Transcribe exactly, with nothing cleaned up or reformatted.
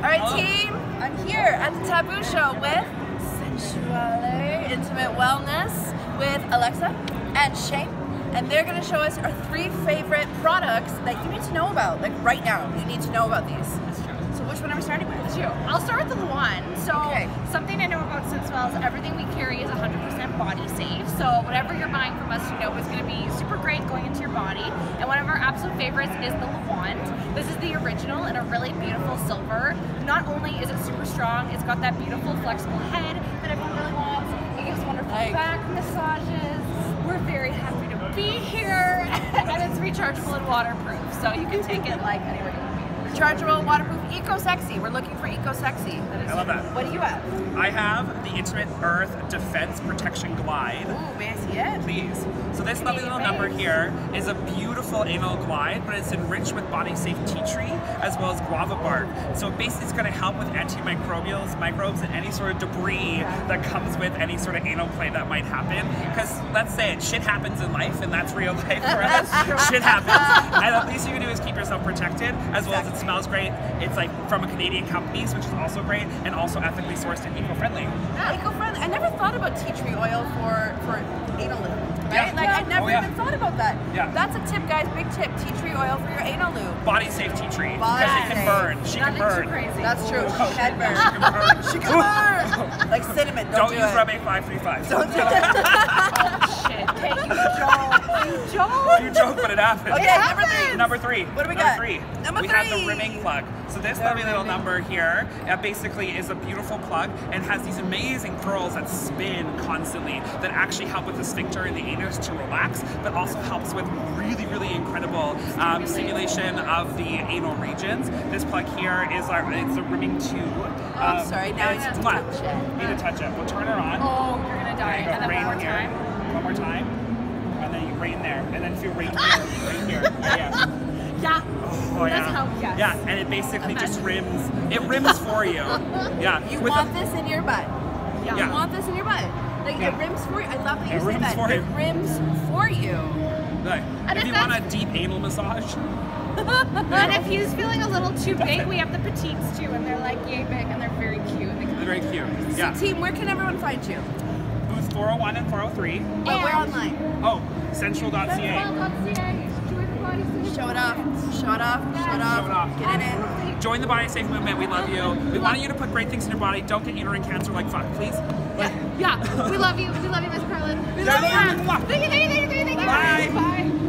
Alright team, I'm here at the Taboo Show with Sensuale Intimate Wellness with Alexa and Shane. And they're going to show us our three favorite products that you need to know about. Like right now, you need to know about these. So which one are we starting with? Two. I'll start with the one. So okay. Something I know about Sensuale is everything we carry is one hundred percent body safe. So whatever you're buying from us, you know is going to be super great going into your body. And one of our absolute favorites is the Wand. This is the original in a really beautiful silver. Not only is it super strong, it's got that beautiful flexible head that everyone really wants. It gives wonderful like. back massages. We're very happy to be here. And it's rechargeable and waterproof. So you can take it like anywhere you want. Rechargeable, waterproof, eco-sexy. We're looking for eco-sexy. I love that. What do you have? I have the Intimate Earth Defense Protection Glide. Ooh, may I see it? Please. So this lovely little number here is a beautiful anal glide, but it's enriched with body-safe tea tree as well as guava bark. So basically it's going to help with antimicrobials, microbes, and any sort of debris that comes with any sort of anal play that might happen. Because let's say it, shit happens in life, and that's real life for us. Shit happens. And the least you can do is keep yourself protected, as well as it smells great. It's like from a Canadian company, which is also great, and also ethically sourced and eco-friendly. Yeah, eco-friendly. I never thought about tea tree oil for for anal lube, right? Yeah. Like Yeah. I never Oh, yeah. even thought about that. Yeah. That's a tip, guys. Big tip. Tea tree oil for your anal lube. Body safe tea tree, Body because it can safe. burn. She Nothing can burn. too crazy. That's true. Oh, She can burn. She can burn. She can burn. Like cinnamon. Don't, Don't do use it. Rub A five three five. Don't do that. Oh shit. Okay, you joke. You joke. You joke, but it happens. Okay, number three. Number three. What do we number got? Three. Number we three. have the rimming plug. So this The lovely little rimming. number here uh, basically is a beautiful plug and has these amazing pearls that spin constantly that actually help with the sphincter and the anus to relax, but also helps with really, really incredible um, stimulation of the anal regions. This plug here is our, it's a rimming tube. Oh, I'm Um, sorry. Now and I need it's to mwah. touch it. Need to touch it. We'll turn her on. Oh, you're gonna die. There you go, And then right one more here. time. One more time. And then you right in there. And then feel right here. Right here. Yeah. Yeah. Oh, yeah. That's how, yes. Yeah, and it basically just rims. It rims for you. Yeah. You With want a- this in your butt. Yeah. You want this in your butt. Like Yeah. it rims for you. I love that you It say rims that. for it you. rims for you. Like, And if if you want a that's- deep anal massage, And if he's feeling a little too big, we have the petites too, and they're like yay big, and they're very cute. And they they're very cute. Yeah. So team, where can everyone find you? Booth four oh one and four oh three. But we're And- online. Oh, sensual dot c a. Show it off. Show it off. Show it off. Show it off. Get it in. Join the Body Safe movement. We love you. We want you to put great things in your body. Don't get uterine cancer like fuck, please. Yeah, we love you. We love you, Miss Carlen. We love love you. you. Thank you, thank you, thank you, thank you. Bye. Bye.